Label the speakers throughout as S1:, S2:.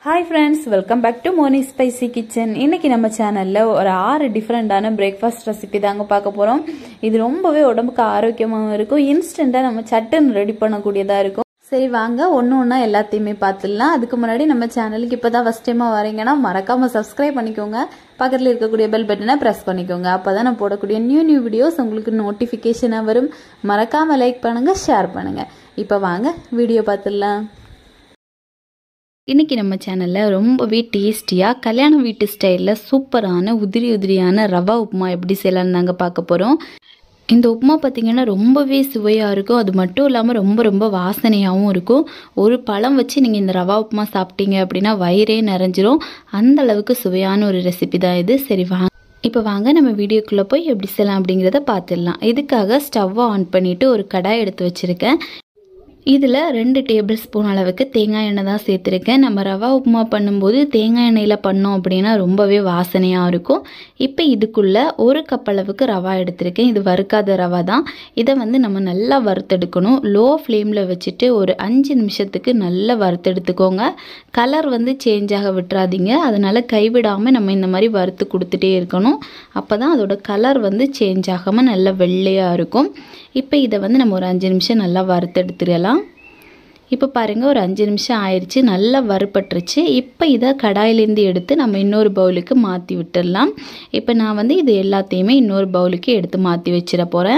S1: Hi friends, welcome back to Monis Spicy Kitchen. இன்னைக்கு நம்ம சேனல்ல ஒரு 6 டிஃபரண்டான பிரேக்ஃபாஸ்ட் ரெசிபி தாங்க பார்க்க போறோம். இது ரொம்பவே உடம்புக்கு ஆரோக்கியமாவும் இருக்கும். இன்ஸ்டன்ட்டா நம்ம சட்டுன்னு ரெடி பண்ணக்கூடியதா இருக்கும். சரி வாங்க ஒண்ணா எல்லாத்தையுமே பார்த்துடலாம். அதுக்கு முன்னாடி நம்ம சேனலுக்கு இப்பதான் ஃபர்ஸ்ட் டைமா வரீங்கன்னா மறக்காம Subscribe பண்ணிக்கோங்க. பக்கத்துல இருக்கக்கூடிய பெல் பட்டனை பிரஸ் பண்ணிக்கோங்க. அப்பதான் நான் போடக்கூடிய நியூ வீடியோஸ் உங்களுக்கு நோட்டிபிகேஷனா வரும். மறக்காம லைக் பண்ணுங்க, ஷேர் பண்ணுங்க. இப்போ வாங்க வீடியோ பார்த்துடலாம். இன்றைக்கி நம்ம சேனலில் ரொம்பவே டேஸ்டியாக கல்யாண வீட்டு ஸ்டைலில் சூப்பரான உதிரியான ரவா உப்புமா எப்படி செய்யலான்னு நாங்கள் பார்க்க போகிறோம். இந்த உப்புமா பார்த்திங்கன்னா ரொம்பவே சுவையாக இருக்கும். அது மட்டும் இல்லாமல் ரொம்ப வாசனையாகவும் இருக்கும். ஒரு பழம் வச்சு நீங்கள் இந்த ரவா உப்புமா சாப்பிட்டீங்க அப்படின்னா வயிறே நிறைஞ்சிரும். அந்த அளவுக்கு சுவையான ஒரு ரெசிபி தான் இது. சரி வாங்க இப்போ வாங்க நம்ம வீடியோக்குள்ளே போய் எப்படி செய்யலாம் அப்படிங்கிறத பார்த்துடலாம். இதுக்காக ஸ்டவ்வை ஆன் பண்ணிவிட்டு ஒரு கடாய் எடுத்து வச்சுருக்கேன். இதில் 2 டேபிள் ஸ்பூன் அளவுக்கு தேங்காய் எண்ணெய் தான் சேர்த்துருக்கேன். நம்ம ரவா உப்புமா பண்ணும்போது தேங்காய் எண்ணெயில் பண்ணோம் அப்படின்னா ரொம்பவே வாசனையாக இருக்கும். இப்போ இதுக்குள்ளே 1 கப் அளவுக்கு ரவா எடுத்திருக்கேன். இது வறுக்காத ரவா தான். இதை நம்ம நல்லா வறுத்தெடுக்கணும். லோ ஃப்ளேமில் வச்சுட்டு ஒரு 5 நிமிஷத்துக்கு நல்லா வறுத்தெடுத்துக்கோங்க. கலர் சேஞ்ச் ஆக விட்டுறாதீங்க. அதனால் கைவிடாமல் நம்ம இந்த மாதிரி வறுத்து கொடுத்துட்டே இருக்கணும். அப்போ தான் அதோட கலர் சேஞ்ச் ஆகாமல் நல்லா வெள்ளையாக இருக்கும். இப்போ இதை நம்ம ஒரு 5 நிமிஷம் நல்லா வறுத்தெடுத்துடலாம். இப்போ பாருங்கள், ஒரு 5 நிமிஷம் ஆயிடுச்சு, நல்லா வறுபட்டுருச்சு. இப்போ இதை கடாயிலேருந்து எடுத்து நம்ம இன்னொரு பவுலுக்கு மாற்றி விட்டுடலாம். இப்போ நான் இது எல்லாத்தையுமே இன்னொரு பவுலுக்கு எடுத்து மாற்றி வச்சிட போகிறேன்.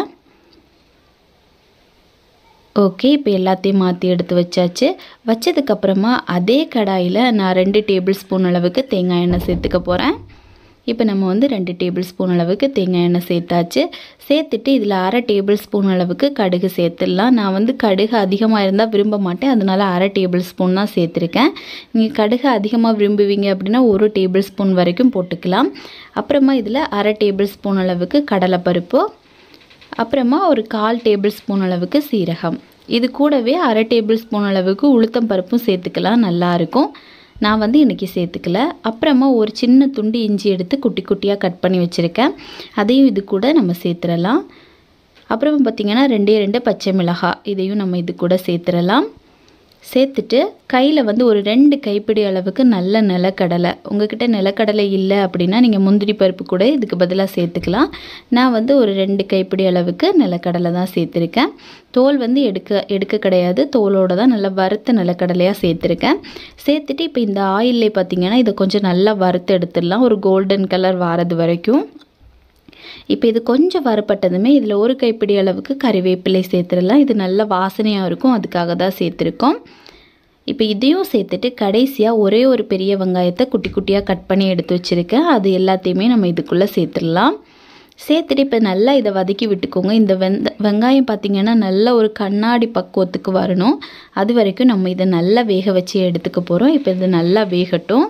S1: ஓகே, இப்போ எல்லாத்தையும் மாற்றி எடுத்து வச்சாச்சு. வச்சதுக்கப்புறமா அதே கடாயில் நான் 2 டேபிள் ஸ்பூன் அளவுக்கு தேங்காய் எண்ணெய் சேர்த்துக்க போகிறேன். இப்போ நம்ம 2 டேபிள் ஸ்பூன் அளவுக்கு தேங்காய் எண்ணெய் சேர்த்தாச்சு. சேர்த்துட்டு இதில் 1/2 டேபிள் ஸ்பூன் அளவுக்கு கடுகு சேர்த்துடலாம். நான் கடுகு அதிகமாக இருந்தால் விரும்ப மாட்டேன், அதனால் 1/2 டேபிள் ஸ்பூன் தான் சேர்த்துருக்கேன். நீங்கள் கடுகு அதிகமாக விரும்புவீங்க அப்படின்னா 1 டேபிள் ஸ்பூன் வரைக்கும் போட்டுக்கலாம். அப்புறமா இதில் 1/2 டேபிள் ஸ்பூன் அளவுக்கு கடலைப்பருப்பு, அப்புறமா ஒரு 1/4 டேபிள் ஸ்பூன் அளவுக்கு சீரகம், இது கூடவே 1/2 டேபிள் ஸ்பூன் அளவுக்கு உளுத்தம் பருப்பும் சேர்த்துக்கலாம், நல்லாயிருக்கும். நான் இன்றைக்கி சேர்த்துக்கல. அப்புறமா ஒரு சின்ன துண்டு இஞ்சி எடுத்து குட்டி குட்டியாக கட் பண்ணி வச்சுருக்கேன். அதையும் இது கூட நம்ம சேர்த்துடலாம். அப்புறமா பார்த்திங்கன்னா 2 பச்சை மிளகாய், இதையும் நம்ம இது கூட சேர்த்துடலாம். சேர்த்துட்டு கையில் ஒரு 2 கைப்பிடி அளவுக்கு நல்ல நிலக்கடலை, உங்கள்கிட்ட நிலக்கடலை இல்லை அப்படின்னா நீங்கள் முந்திரி பருப்பு கூட இதுக்கு பதிலாக சேர்த்துக்கலாம். நான் ஒரு 2 கைப்பிடி அளவுக்கு நிலக்கடலை தான் சேர்த்துருக்கேன். தோல் எடுக்க கிடையாது, தோலோடு தான் நல்லா வறுத்த நிலக்கடலையாக சேர்த்துருக்கேன். சேர்த்துட்டு இப்போ இந்த ஆயிலே பார்த்திங்கன்னா இதை கொஞ்சம் நல்லா வறுத்து எடுத்துடலாம், ஒரு கோல்டன் கலர் வாரது வரைக்கும். இப்போ இது கொஞ்சம் வறுப்பட்டதுமே இதில் 1 கைப்பிடி அளவுக்கு கறிவேப்பிலை சேர்த்துடலாம். இது நல்ல வாசனையாக இருக்கும், அதுக்காக தான் சேர்த்துருக்கோம். இப்போ இதையும் சேர்த்துட்டு கடைசியாக ஒரே ஒரு பெரிய வெங்காயத்தை குட்டி குட்டியாக கட் பண்ணி எடுத்து வச்சுருக்கேன். அது எல்லாத்தையுமே நம்ம இதுக்குள்ளே சேர்த்துடலாம். சேர்த்துட்டு இப்போ நல்லா இதை வதக்கி விட்டுக்கோங்க. இந்த வெங்காயம் பார்த்திங்கன்னா நல்ல ஒரு கண்ணாடி பக்குவத்துக்கு வரணும். அது வரைக்கும் நம்ம இதை நல்லா வேக வச்சு எடுத்துக்க போகிறோம். இப்போ இது நல்லா வேகட்டும்.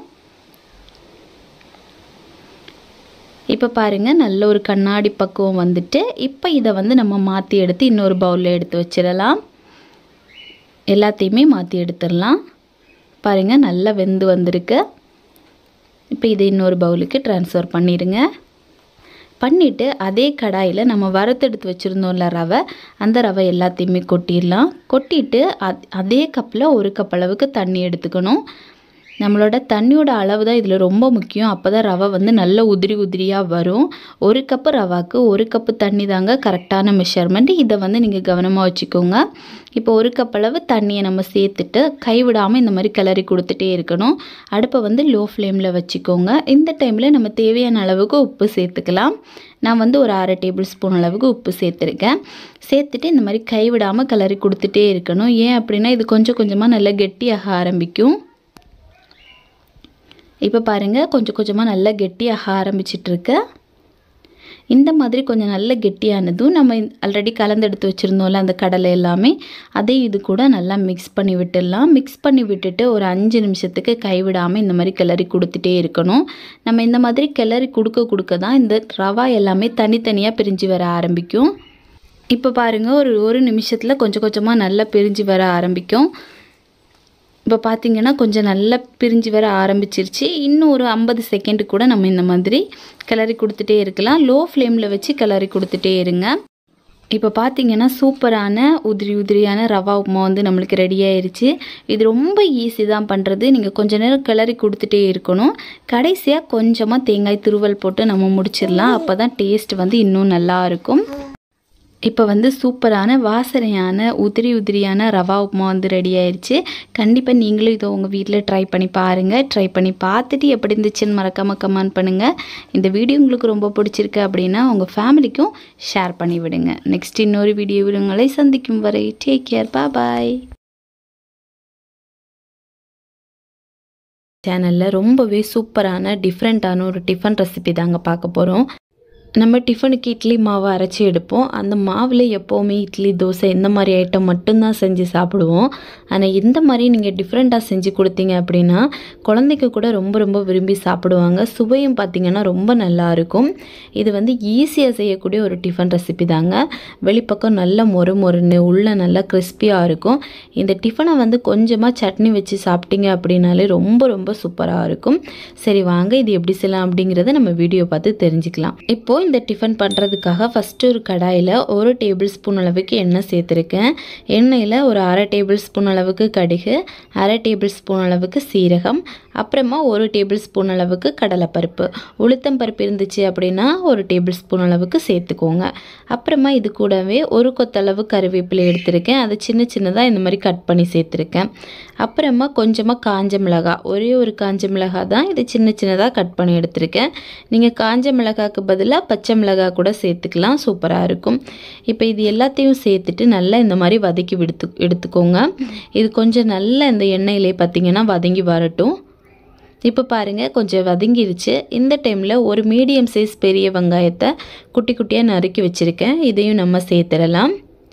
S1: இப்போ பாருங்கள், நல்ல ஒரு கண்ணாடி பக்குவம் வந்துட்டு இப்போ இதை நம்ம மாற்றி எடுத்து இன்னொரு பவுலில் எடுத்து வச்சிடலாம். எல்லாத்தையுமே மாற்றி எடுத்துடலாம். பாருங்கள், நல்லா வெந்து வந்திருக்கு. இப்போ இதை இன்னொரு பவுலுக்கு ட்ரான்ஸ்ஃபர் பண்ணிடுங்க. பண்ணிவிட்டு அதே கடாயில் நம்ம வறுத்தெடுத்து வச்சுருந்தோம்ல ரவை, அந்த ரவை எல்லாத்தையுமே கொட்டிடலாம். கொட்டிட்டு அதே கப்பில் 1 கப் அளவுக்கு தண்ணி எடுத்துக்கணும். நம்மளோட தண்ணியோட அளவு தான் இதில் ரொம்ப முக்கியம். அப்போ தான் ரவை நல்ல உதிரியாக வரும். 1 கப்பு ரவாக்கு 1 கப்பு தண்ணி தாங்க கரெக்டான மெஷர்மெண்ட். இதை நீங்கள் கவனமாக வச்சுக்கோங்க. இப்போ 1 கப் அளவு தண்ணியை நம்ம சேர்த்துட்டு கைவிடாமல் இந்த மாதிரி கிளறி கொடுத்துட்டே இருக்கணும். அடுப்பை லோ ஃப்ளேமில் வச்சுக்கோங்க. இந்த டைமில் நம்ம தேவையான அளவுக்கு உப்பு சேர்த்துக்கலாம். நான் ஒரு 1/2 டேபிள் ஸ்பூன் அளவுக்கு உப்பு சேர்த்துருக்கேன். சேர்த்துட்டு இந்த மாதிரி கைவிடாமல் கிளறி கொடுத்துட்டே இருக்கணும். ஏன் அப்படின்னா இது கொஞ்சம் கொஞ்சமாக நல்லா கெட்டியாக ஆரம்பிக்கும். இப்போ பாருங்கள், கொஞ்சம் கொஞ்சமாக நல்லா கெட்டியாக ஆரம்பிச்சிட்ருக்கு. இந்த மாதிரி கொஞ்சம் நல்ல கெட்டியானதும் நம்ம ஆல்ரெடி கலந்தெடுத்து வச்சுருந்தோம்ல அந்த கடலை எல்லாமே, அதையும் இது கூட நல்லா மிக்ஸ் பண்ணி விட்டுடலாம். மிக்ஸ் பண்ணி விட்டுட்டு ஒரு 5 நிமிஷத்துக்கு கைவிடாமல் இந்த மாதிரி கிளறி கொடுத்துட்டே இருக்கணும். நம்ம இந்த மாதிரி கிளறி கொடுக்க தான் இந்த ரவா எல்லாமே தனித்தனியாக பிரிஞ்சு வர ஆரம்பிக்கும். இப்போ பாருங்கள், ஒரு நிமிஷத்தில் கொஞ்சம் கொஞ்சமாக நல்லா பிரிஞ்சு வர ஆரம்பிக்கும். இப்போ பார்த்திங்கன்னா கொஞ்சம் நல்லா பிரிஞ்சு வர ஆரம்பிச்சிருச்சு. இன்னும் ஒரு 50 செகண்ட் கூட நம்ம இந்த மாதிரி கிளறி கொடுத்துட்டே இருக்கலாம். லோ ஃப்ளேமில் வச்சு கிளறி கொடுத்துட்டே இருங்க. இப்போ பார்த்தீங்கன்னா சூப்பரான உதிரியான ரவா உப்புமா வந்து நம்மளுக்கு ரெடி ஆயிருச்சு. இது ரொம்ப ஈஸி தான் பண்ணுறது. நீங்கள் கொஞ்ச நேரம் கிளறி கொடுத்துட்டே இருக்கணும். கடைசியாக கொஞ்சமாக தேங்காய் துருவல் போட்டு நம்ம முடிச்சிடலாம். அப்போ தான் டேஸ்ட் வந்து இன்னும் நல்லா இருக்கும். இப்போ வந்து சூப்பரான வாசனையான உதிரியான ரவா உப்புமா வந்து ரெடி ஆயிடுச்சு. கண்டிப்பாக நீங்களும் இதை உங்கள் வீட்டில் ட்ரை பண்ணி பாருங்கள். ட்ரை பண்ணி பார்த்துட்டு எப்படி இருந்துச்சுன்னு மறக்காமல் கமெண்ட் பண்ணுங்கள். இந்த வீடியோ உங்களுக்கு ரொம்ப பிடிச்சிருக்கு அப்படின்னா உங்கள் ஃபேமிலிக்கும் ஷேர் பண்ணி விடுங்க. நெக்ஸ்ட் இன்னொரு வீடியோவில் உங்களை சந்திக்கும் வரை டேக் கேர், பாய். சேனலில் ரொம்பவே சூப்பரான டிஃப்ரெண்ட்டான ஒரு டிஃபன் ரெசிபி தாங்க பார்க்க போகிறோம். நம்ம டிஃபனுக்கு இட்லி மாவு அரைச்சி எடுப்போம். அந்த மாவில் எப்போவுமே இட்லி, தோசை இந்த மாதிரி ஐட்டம் மட்டும்தான் செஞ்சு சாப்பிடுவோம். ஆனால் இந்த மாதிரி நீங்கள் டிஃப்ரெண்ட்டாக செஞ்சு கொடுத்தீங்க அப்படின்னா குழந்தைக்கு கூட ரொம்ப விரும்பி சாப்பிடுவாங்க. சுவையும் பார்த்திங்கன்னா ரொம்ப நல்லாயிருக்கும். இது வந்து ஈஸியாக செய்யக்கூடிய ஒரு டிஃபன் ரெசிபி தாங்க. வெளிப்பக்கம் நல்ல மொறுன்னு உள்ளே நல்லா கிறிஸ்பியாக இருக்கும். இந்த டிஃபனை வந்து கொஞ்சமாக சட்னி வச்சு சாப்பிட்டீங்க அப்படின்னாலே ரொம்ப சூப்பராக இருக்கும். சரி வாங்க இது எப்படி செய்யலாம் அப்படிங்கிறத நம்ம வீடியோ பார்த்து தெரிஞ்சுக்கலாம். இப்போது இந்த டிஃபன் பண்ணுறதுக்காக ஃபஸ்ட்டு ஒரு கடாயில் 1 டேபிள் ஸ்பூன் அளவுக்கு எண்ணெய் சேர்த்துருக்கேன். எண்ணெயில் ஒரு 1/2 டேபிள் ஸ்பூன் அளவுக்கு கடுகு, 1/2 டேபிள் ஸ்பூன் அளவுக்கு சீரகம், அப்புறமா 1 டேபிள் ஸ்பூன் அளவுக்கு கடலைப்பருப்பு, உளுத்தம் பருப்பு இருந்துச்சு அப்படின்னா 1 டேபிள் ஸ்பூன் அளவுக்கு சேர்த்துக்கோங்க. அப்புறமா இது கூடவே 1 கொத்தளவு கருவேப்பிலை எடுத்திருக்கேன். அதை சின்னதாக இந்த மாதிரி கட் பண்ணி சேர்த்துருக்கேன். அப்புறமா கொஞ்சமாக காஞ்ச மிளகாய், ஒரே ஒரு காஞ்ச மிளகாய் தான், இது சின்னதாக கட் பண்ணி எடுத்திருக்கேன். நீங்கள் காஞ்ச மிளகாய்க்கு பதிலாக பச்சை மிளகாய் கூட சேர்த்துக்கலாம், சூப்பராக இருக்கும். இப்போ இது எல்லாத்தையும் சேர்த்துட்டு நல்லா இந்த மாதிரி வதக்கி எடுத்துக்கோங்க. இது கொஞ்சம் நல்லா இந்த எண்ணெயிலே பார்த்திங்கன்னா வதங்கி வரட்டும். இப்போ பாருங்கள் கொஞ்சம் வதங்கிருச்சு. இந்த டைமில் ஒரு மீடியம் சைஸ் பெரிய வெங்காயத்தை குட்டியாக நறுக்கி வச்சுருக்கேன். இதையும் நம்ம சேர்த்துடலாம்.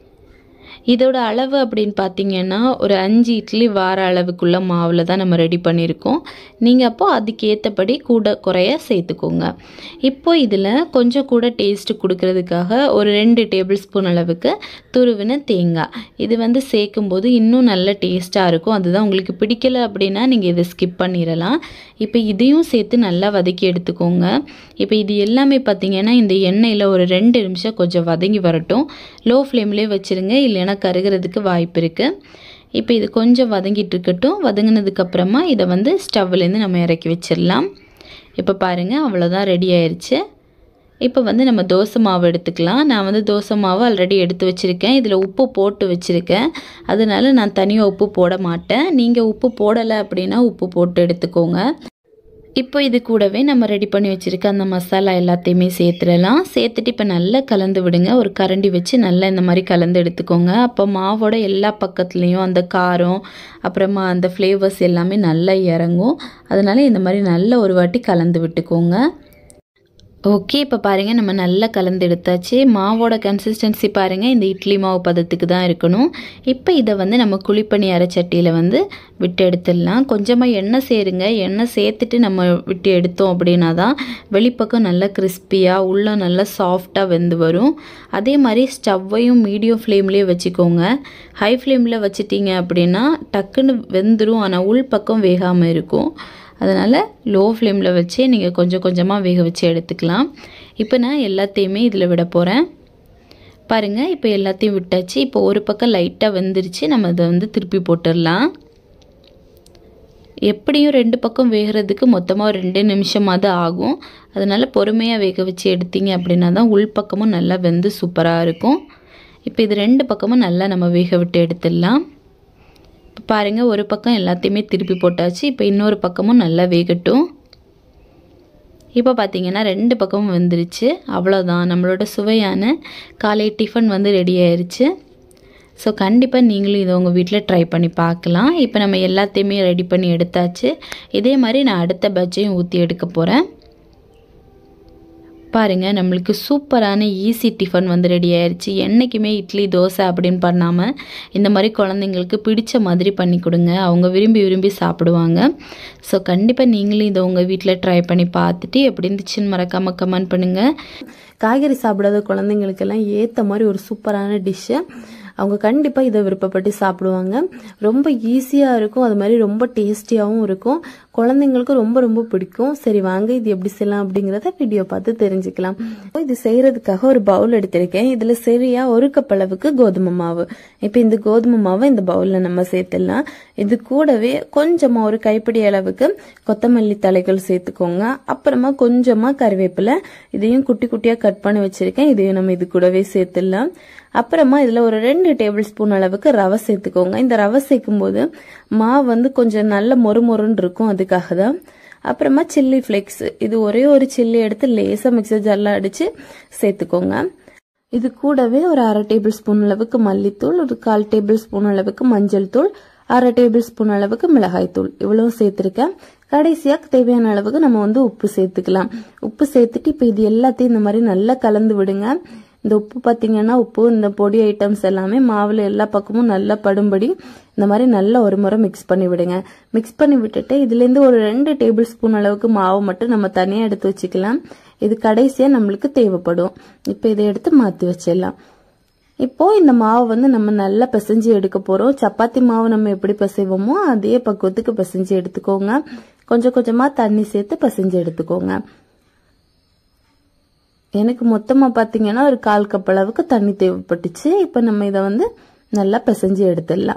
S1: இதோட அளவு அப்படின்னு பார்த்தீங்கன்னா ஒரு 5 இட்லி வார அளவுக்குள்ள மாவில் தான் நம்ம ரெடி பண்ணியிருக்கோம். நீங்கள் அப்போது அதுக்கேற்றபடி கூட குறைய சேர்த்துக்கோங்க. இப்போ இதில் கொஞ்சம் கூட டேஸ்ட்டு கொடுக்கறதுக்காக ஒரு 2 டேபிள் ஸ்பூன் அளவுக்கு துருவின தேங்காய், இது வந்து சேர்க்கும்போது இன்னும் நல்ல டேஸ்ட்டாக இருக்கும். அதுதான் உங்களுக்கு பிடிக்கலை அப்படின்னா நீங்கள் இதை ஸ்கிப் பண்ணிடலாம். இப்போ இதையும் சேர்த்து நல்லா வதக்கி எடுத்துக்கோங்க. இப்போ இது எல்லாமே பார்த்திங்கன்னா இந்த எண்ணெயில் ஒரு 2 நிமிஷம் கொஞ்சம் வதங்கி வரட்டும். லோ ஃப்ளேம்லேயே வச்சுருங்க, இல்லைன்னா கருகிறதுக்கு வாய்ப்பு இருக்குது. இப்போ இது கொஞ்சம் வதங்கிட்டு இருக்கட்டும். வதங்கினதுக்கப்புறமா இதை வந்து ஸ்டவ்லேருந்து நம்ம இறக்கி வச்சிடலாம். இப்போ பாருங்கள் அவ்வளோதான், ரெடி ஆயிடுச்சு. இப்போ வந்து நம்ம தோசை மாவு எடுத்துக்கலாம். நான் வந்து தோசை மாவு ஆல்ரெடி எடுத்து வச்சுருக்கேன். இதில் உப்பு போட்டு வச்சுருக்கேன். அதனால நான் தனியாக உப்பு போட மாட்டேன். நீங்கள் உப்பு போடலை அப்படின்னா உப்பு போட்டு எடுத்துக்கோங்க. இப்போ இது கூடவே நம்ம ரெடி பண்ணி வச்சுருக்க அந்த மசாலா எல்லாத்தையுமே சேர்த்துடலாம். சேர்த்துட்டு இப்போ நல்லா கலந்து விடுங்க. ஒரு கரண்டி வச்சு நல்லா இந்த மாதிரி கலந்து எடுத்துக்கோங்க. அப்போ மாவோட எல்லா பக்கத்துலேயும் அந்த காரம் அப்புறமா அந்த ஃப்ளேவர்ஸ் எல்லாமே நல்லா இறங்கும். அதனால் இந்த மாதிரி நல்லா ஒரு வாட்டி கலந்து விட்டுக்கோங்க. ஓகே, இப்போ பாருங்கள் நம்ம நல்லா கலந்து எடுத்தாச்சு. மாவோட கன்சிஸ்டன்சி பாருங்கள் இந்த இட்லி மாவு பதத்துக்கு தான் இருக்கணும். இப்போ இதை வந்து நம்ம குழிப்பணியார சட்டியில் வந்து விட்டு எடுத்துடலாம். கொஞ்சமாக எண்ணெய் சேருங்க. எண்ணெய் சேர்த்துட்டு நம்ம விட்டு எடுத்தோம் அப்படின்னா தான் வெளிப்பக்கம் நல்லா கிறிஸ்பியாக உள்ள நல்லா சாஃப்டாக வெந்து வரும். அதே மாதிரி ஸ்டவ்வையும் மீடியம் ஃப்ளேம்லேயே வச்சுக்கோங்க. ஹை ஃப்ளேமில் வச்சிட்டிங்க அப்படின்னா டக்குன்னு வெந்துடும், ஆனால் உள் பக்கம் வேகாமல் இருக்கும். அதனால் லோ ஃப்ளேமில் வச்சு நீங்கள் கொஞ்சமாக வேக வச்சு எடுத்துக்கலாம். இப்போ நான் எல்லாத்தையுமே இதில் விட போகிறேன். பாருங்கள் இப்போ எல்லாத்தையும் விட்டாச்சு. இப்போ ஒரு பக்கம் லைட்டாக வெந்துருச்சு. நம்ம அதை வந்து திருப்பி போட்டுடலாம். எப்படியும் 2 பக்கம் வேகிறதுக்கு மொத்தமாக 2 நிமிஷமாவது ஆகும். அதனால் பொறுமையாக வேக வச்சு எடுத்தீங்க அப்படின்னா தான் உள் பக்கமும் நல்லா வெந்து சூப்பராக இருக்கும். இப்போ இது 2 பக்கமும் நல்லா நம்ம வேக விட்டு எடுத்துடலாம். இப்போ பாருங்கள் ஒரு பக்கம் எல்லாத்தையுமே திருப்பி போட்டாச்சு. இப்போ இன்னொரு பக்கமும் நல்லா வேகட்டும். இப்போ பார்த்தீங்கன்னா 2 பக்கமும் வெந்துருச்சு. அவ்வளோதான், நம்மளோட சுவையான காலை டிஃபன் வந்து ரெடி ஆயிடுச்சு. ஸோ கண்டிப்பாக நீங்களும் இதை உங்கள் வீட்டில் ட்ரை பண்ணி பார்க்கலாம். இப்போ நம்ம எல்லாத்தையுமே ரெடி பண்ணி எடுத்தாச்சு. இதே மாதிரி நான் அடுத்த பேட்சையும் ஊற்றி எடுக்க போகிறேன். பாருங்கள் நம்மளுக்கு சூப்பரான ஈஸி டிஃபன் வந்து ரெடி ஆயிடுச்சு. என்றைக்குமே இட்லி தோசை அப்படின்னு பண்ணாமல் இந்த மாதிரி குழந்தைங்களுக்கு பிடிச்ச மாதிரி பண்ணி கொடுங்க. அவங்க விரும்பி சாப்பிடுவாங்க. ஸோ கண்டிப்பாக நீங்களும் இதை உங்கள் வீட்டில் ட்ரை பண்ணி பார்த்துட்டு எப்படி இருந்துச்சுன்னு மறக்காமல் கமெண்ட் பண்ணுங்கள்.
S2: காய்கறி சாப்பிடாத குழந்தைங்களுக்கெல்லாம் ஏற்ற மாதிரி ஒரு சூப்பரான டிஷ்ஷு. அவங்க கண்டிப்பாக இதை விருப்பப்பட்டு சாப்பிடுவாங்க. ரொம்ப ஈஸியாக இருக்கும், அது மாதிரி ரொம்ப டேஸ்டியாகவும் இருக்கும். குழந்தைங்களுக்கு ரொம்ப ரொம்ப பிடிக்கும். சரி வாங்க இது எப்படி செய்யலாம் அப்படிங்கறத வீடியோ பார்த்து தெரிஞ்சுக்கலாம். இது செய்யறதுக்காக ஒரு பவுல் எடுத்திருக்கேன். இதுல சரியா 1 கப் அளவுக்கு கோதுமை மாவு. இப்ப இந்த கோதுமை மாவை இந்த பவுல்ல நம்ம சேர்த்துடலாம். இது கூடவே கொஞ்சமா ஒரு கைப்பிடி அளவுக்கு கொத்தமல்லி தழைகள் சேர்த்துக்கோங்க. அப்புறமா கொஞ்சமா கறிவேப்பிலை, இதையும் குட்டி குட்டியா கட் பண்ணி வச்சிருக்கேன். இதையும் நம்ம இது கூடவே சேர்த்துடலாம். அப்புறமா இதுல ஒரு 2 டேபிள் ஸ்பூன் அளவுக்கு ரவை சேர்த்துக்கோங்க. இந்த ரவை சேர்க்கும் போது மாவு வந்து கொஞ்சம் நல்ல மொறுமொறுன்னு இருக்கும், அதுக்காக தான். அப்புறமா சில்லி ஃபிளேக்ஸ், இது ஒரே ஒரு சில்லி எடுத்து லேசா மிக்சர் ஜார்ல அடிச்சு சேர்த்துக்கோங்க. இது கூடவே ஒரு 1/2 டேபிள் ஸ்பூன் அளவுக்கு மல்லித்தூள், ஒரு 1/4 டேபிள் ஸ்பூன் அளவுக்கு மஞ்சள் தூள், 1/2 டேபிள் ஸ்பூன் அளவுக்கு மிளகாய் தூள், இவ்வளவு சேர்த்திருக்கேன். கடைசியா தேவையான அளவுக்கு நம்ம வந்து உப்பு சேர்த்துக்கலாம். உப்பு சேர்த்துட்டு இப்ப இது எல்லாத்தையும் இந்த மாதிரி நல்லா கலந்து விடுங்க. இந்த உப்பு பாத்தீங்கன்னா உப்பு இந்த பொடி ஐட்டம்ஸ் எல்லாமே மாவுல எல்லா பக்கமும் நல்லா படும்படி இந்த மாதிரி நல்லா ஒரு முறை மிக்ஸ் பண்ணி விடுங்க. மிக்ஸ் பண்ணி விட்டுட்டு இதுல இருந்து ஒரு 2 டேபிள் ஸ்பூன் அளவுக்கு மாவு மட்டும் நம்ம தனியா எடுத்து வச்சுக்கலாம். இது கடைசியா நம்மளுக்கு தேவைப்படும். இப்ப இதை எடுத்து மாத்தி வச்சிடலாம். இப்போ இந்த மாவு வந்து நம்ம நல்லா பிசைஞ்சு எடுக்க போறோம். சப்பாத்தி மாவு நம்ம எப்படி பிசைவோமோ அதே பக்குவத்துக்கு பிசைஞ்சு எடுத்துக்கோங்க. கொஞ்சம் கொஞ்சமா தண்ணி சேர்த்து பிசைஞ்சு எடுத்துக்கோங்க. எனக்கு மொத்தமா பாத்தீங்கன்னா ஒரு 1/4 கப் அளவுக்கு தண்ணி தேவைப்பட்டுச்சு. இப்ப நம்ம இதை வந்து நல்லா பிசைஞ்சு எடுத்துடலாம்.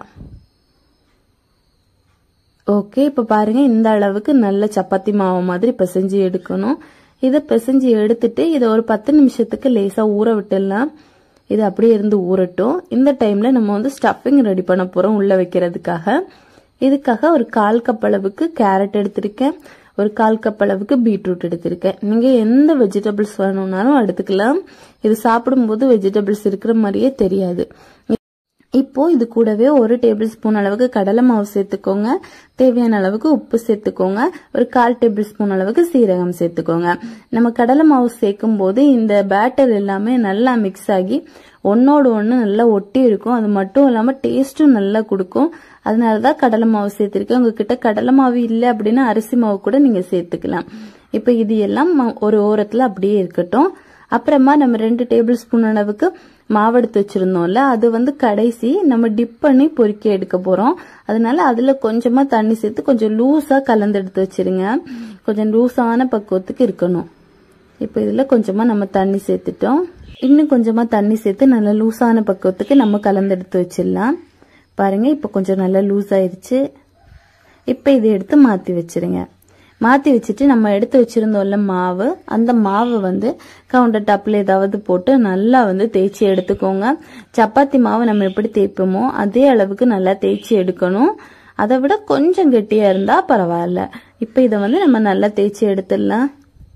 S2: ஓகே, இப்ப பாருங்க இந்த அளவுக்கு நல்ல சப்பாத்தி மாவு மாதிரி பிசைஞ்சு எடுக்கணும். இதை பிசைஞ்சு எடுத்துட்டு இதை ஒரு 10 நிமிஷத்துக்கு லேசா ஊற விட்டுடலாம். இது அப்படியே இருந்து ஊறட்டும். இந்த டைம்ல நம்ம வந்து ஸ்டஃபிங் ரெடி பண்ண போறோம் உள்ள வைக்கிறதுக்காக. இதுக்காக ஒரு 1/4 கப் அளவுக்கு கேரட் எடுத்திருக்கேன். ஒரு 1/4 கப் அளவுக்கு பீட்ரூட் எடுத்திருக்கேன். நீங்க எந்த வெஜிடபிள்ஸ் வேணும்னாலும் எடுத்துக்கலாம். இது சாப்பிடும்போது வெஜிடபிள்ஸ் இருக்கிற மாதிரியே தெரியாது. இப்போ இது கூடவே 1 டேபிள் ஸ்பூன் அளவுக்கு கடலை மாவு சேர்த்துக்கோங்க. தேவையான அளவுக்கு உப்பு சேர்த்துக்கோங்க. ஒரு 1/4 டேபிள் ஸ்பூன் அளவுக்கு சீரகம் சேர்த்துக்கோங்க. நம்ம கடலை மாவு சேர்க்கும் போது இந்த பேட்டர் எல்லாமே நல்லா மிக்ஸ் ஆகி ஒன்னோடு ஒன்று நல்லா ஒட்டி இருக்கும். அது மட்டும் இல்லாம டேஸ்டும் நல்லா கொடுக்கும். அதனாலதான் கடலை மாவு சேர்த்திருக்கேன். உங்ககிட்ட கடலை மாவு இல்லை அப்படின்னா அரிசி மாவு கூட நீங்க சேர்த்துக்கலாம். இப்ப இது எல்லாம் ஒரு ஓரத்துல அப்படியே இருக்கட்டும். அப்புறமா நம்ம 2 டேபிள் ஸ்பூன் அளவுக்கு மாவு எடுத்து வச்சிருந்தோம்ல, அது வந்து கடைசி நம்ம டிப் பண்ணி பொரிக்க எடுக்க போறோம். அதனால அதுல கொஞ்சமா தண்ணி சேர்த்து கொஞ்சம் லூஸா கலந்து எடுத்து வச்சிருங்க. கொஞ்சம் லூஸான பக்குவத்துக்கு இருக்கணும். இப்ப இதுல கொஞ்சமா நம்ம தண்ணி சேர்த்துட்டோம். இன்னும் கொஞ்சமா தண்ணி சேர்த்து நல்லா லூஸான பக்குவத்துக்கு நம்ம கலந்து எடுத்து வச்சிடலாம். பாருங்க இப்ப கொஞ்சம் நல்லா லூஸ் ஆயிருச்சு. இப்ப இதை எடுத்து மாத்தி வச்சிருங்க. மாத்தி வச்சுட்டு நம்ம எடுத்து வச்சிருந்தோம்ல மாவு, அந்த மாவு வந்து கவுண்டர் டாப்ல ஏதாவது போட்டு நல்லா வந்து தேய்ச்சி எடுத்துக்கோங்க. சப்பாத்தி மாவு நம்ம எப்படி தேய்ப்போமோ அதே அளவுக்கு நல்லா தேய்ச்சி எடுக்கணும். அதை விட கொஞ்சம் கெட்டியா இருந்தா பரவாயில்ல. இப்ப இதை வந்து நம்ம நல்லா தேய்ச்சி எடுத்துடலாம்.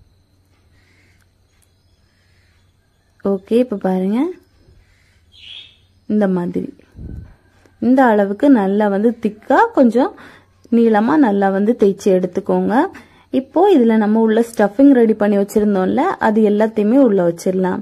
S2: ஓகே, இப்ப பாருங்க இந்த மாதிரி இந்த அளவுக்கு நல்லா வந்து திக்கா கொஞ்சம் நீளமா நல்லா வந்து தேய்ச்சி எடுத்துக்கோங்க. இப்போ இதுல நம்ம உள்ள ஸ்டஃபிங் ரெடி பண்ணி வச்சிருந்தோம்ல, அது எல்லாத்தையுமே உள்ள வச்சிடலாம்.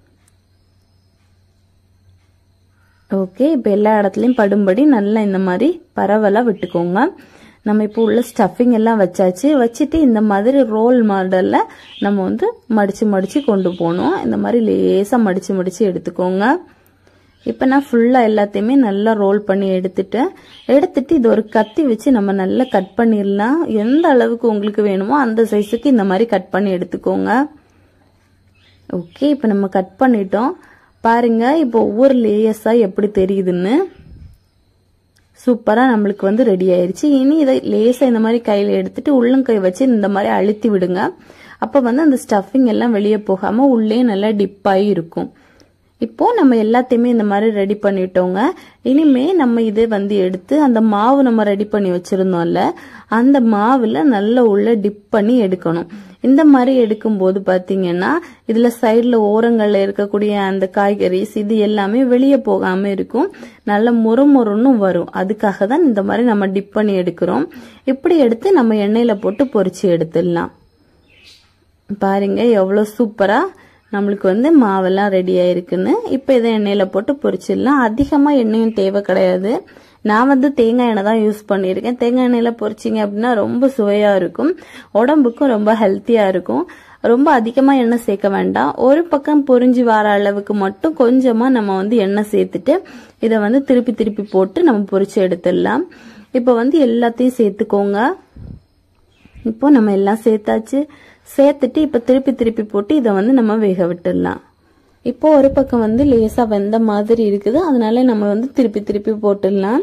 S2: ஓகே, இப்ப எல்லா இடத்துலயும் படும்படி நல்லா இந்த மாதிரி பரவலா விட்டுக்கோங்க. நம்ம இப்போ உள்ள ஸ்டஃபிங் எல்லாம் வச்சாச்சு. வச்சுட்டு இந்த மாதிரி ரோல் மாடல்ல நம்ம வந்து மடிச்சு மடிச்சு கொண்டு போகணும். இந்த மாதிரி லேசா மடிச்சு மடிச்சு எடுத்துக்கோங்க. இப்ப நான் ஃபுல்லா எல்லாத்தையுமே நல்லா ரோல் பண்ணி எடுத்துட்டு இது ஒரு கத்தி வச்சு நம்ம நல்லா கட் பண்ணிடலாம். எந்த அளவுக்கு உங்களுக்கு வேணுமோ அந்த சைஸுக்கு இந்த மாதிரி கட் பண்ணி எடுத்துக்கோங்க. ஓகே, இப்ப நம்ம கட் பண்ணிட்டோம். பாருங்க இப்போ ஒவ்வொரு லேயர்ஸா எப்படி தெரியுதுன்னு. சூப்பரா நம்மளுக்கு வந்து ரெடி ஆயிருச்சு. இனி இதை லேசா இந்த மாதிரி கையில எடுத்துட்டு உள்ளங்கை வச்சு இந்த மாதிரி அழுத்தி விடுங்க. அப்ப வந்து அந்த ஸ்டஃபிங் எல்லாம் வெளியே போகாம உள்ளே நல்லா டிப் ஆகி இருக்கும். இப்போ நம்ம எல்லாத்தையுமே இந்த மாதிரி ரெடி பண்ணிட்டோங்க. இனிமே நம்ம இதை வந்து எடுத்து அந்த மாவு நம்ம ரெடி பண்ணி வச்சிருந்தோம்ல, அந்த மாவுல நல்லா உள்ள டிப் பண்ணி எடுக்கணும். இந்த மாதிரி எடுக்கும் போது பாத்தீங்கன்னா இதுல சைடுல ஓரங்கள்ல இருக்கக்கூடிய அந்த காய்கறிஸ் இது எல்லாமே வெளியே போகாம இருக்கும். நல்ல மொறுமொறுன்னு வரும். அதுக்காக தான் இந்த மாதிரி நம்ம டிப் பண்ணி எடுக்கிறோம். இப்படி எடுத்து நம்ம எண்ணெயில போட்டு பொரிச்சு எடுத்துடலாம். பாருங்க எவ்வளவு சூப்பரா நம்மளுக்கு வந்து மாவெல்லாம் ரெடி ஆயிருக்குன்னு. இப்ப இதை எண்ணெயில போட்டு பொரிச்சிடலாம். அதிகமா எண்ணெயும் தேவை கிடையாது. நான் வந்து தேங்காய் எண்ணெய் தான் யூஸ் பண்ணியிருக்கேன். தேங்காய் எண்ணெயில பொரிச்சிங்க அப்படின்னா ரொம்ப சுவையா இருக்கும், உடம்புக்கும் ரொம்ப ஹெல்த்தியா இருக்கும். ரொம்ப அதிகமா எண்ணெய் சேர்க்க வேண்டாம். ஒரு பக்கம் பொரிஞ்சு வர அளவுக்கு மட்டும் கொஞ்சமா நம்ம வந்து எண்ணெய் சேர்த்துட்டு இதை வந்து திருப்பி திருப்பி போட்டு நம்ம பொரிச்சு எடுத்துடலாம். இப்ப வந்து எல்லாத்தையும் சேர்த்துக்கோங்க. இப்போ நம்ம எல்லாம் சேர்த்தாச்சு. சேர்த்துட்டு இப்போ திருப்பி போட்டு இதை வந்து நம்ம வேக விட்டுடலாம். இப்போ ஒரு பக்கம் வந்து லேசா வெந்த மாதிரி இருக்குது, அதனால நம்ம வந்து திருப்பி போட்டுடலாம்.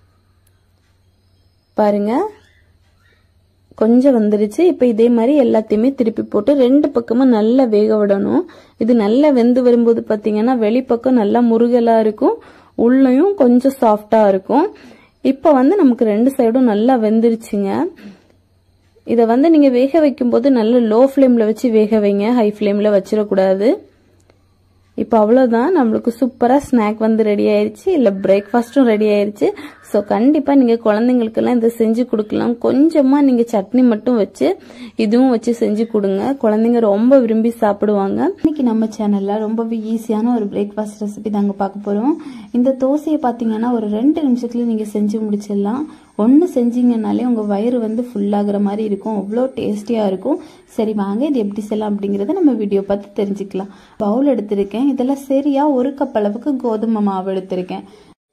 S2: பாருங்க கொஞ்சம் வந்துருச்சு. இப்போ இதே மாதிரி எல்லாத்தையுமே திருப்பி போட்டு 2 பக்கமும் நல்லா வேக விடணும். இது நல்லா வெந்து வரும்போது பாத்தீங்கன்னா வெளிப்பக்கம் நல்லா முருகலா இருக்கும், உள்ளயும் கொஞ்சம் சாஃப்டா இருக்கும். இப்போ வந்து நமக்கு 2 சைடும் நல்லா வெந்துருச்சுங்க. இதை வந்து நீங்க வேக வைக்கும் போது நல்ல லோ ஃப்ளேம்ல வச்சு வேக வைங்க, ஹை ஃப்ளேம்ல வச்சிடக்கூடாது. இப்போ அவ்வளவுதான், நம்மளுக்கு சூப்பரா ஸ்நாக் வந்து ரெடி ஆயிருச்சு, இல்ல பிரேக்ஃபாஸ்டும் ரெடி ஆயிருச்சு. ஸோ கண்டிப்பா நீங்க குழந்தைங்களுக்கெல்லாம் இதை செஞ்சு கொடுக்கலாம். கொஞ்சமா நீங்க சட்னி மட்டும் வச்சு இதுவும் வச்சு செஞ்சு கொடுங்க, குழந்தைங்க ரொம்ப விரும்பி சாப்பிடுவாங்க. இன்னைக்கு நம்ம சேனல்ல ரொம்பவே ஈஸியான ஒரு பிரேக்ஃபாஸ்ட் ரெசிபி தாங்க பார்க்க போறோம். இந்த தோசையை பாத்தீங்கன்னா ஒரு 2 நிமிஷத்துல நீங்க செஞ்சு முடிச்சிடலாம். ஒன்று செஞ்சீங்கன்னாலே உங்க வயிறு வந்து ஃபுல்லாகிற மாதிரி இருக்கும், அவ்வளோ டேஸ்டியா இருக்கும். சரி வாங்க இது எப்படி செய்யலாம் அப்படிங்கறத நம்ம வீடியோ பார்த்து தெரிஞ்சுக்கலாம். பவுல் எடுத்திருக்கேன், இதெல்லாம் சரியா 1 கப் அளவுக்கு கோதுமை மாவு எடுத்திருக்கேன்.